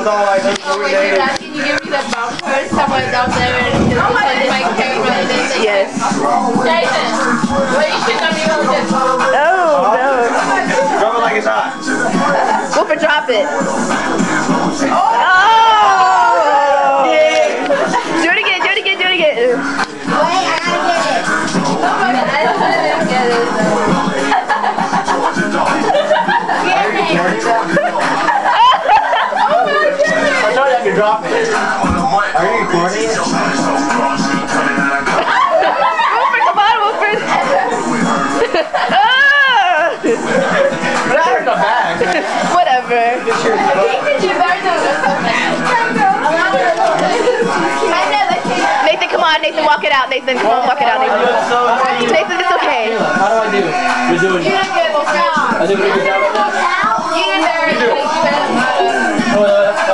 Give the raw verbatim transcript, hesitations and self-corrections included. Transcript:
was all like, Oh, wait, you're asking, you give me the bumper, someone's out there and it's like my camera and then Yes. Jason, what you should have me with this? Oh, no. drop it like it's hot. Go for drop it. Oh! Yeah. Do it again, do it again, do it again. Wait, I gotta get it. Oh my god, I didn't get it. I thought I could drop it. Are you recording it? Wilfred, come on, Wilfred. Ah! But I heard the back. Whatever. Nathan, come on, Nathan, walk it out. Nathan, come on, walk it out, Nathan. Nathan, it's okay. How do I do? We're doing it. I did a good job right now. You did very good. Oh,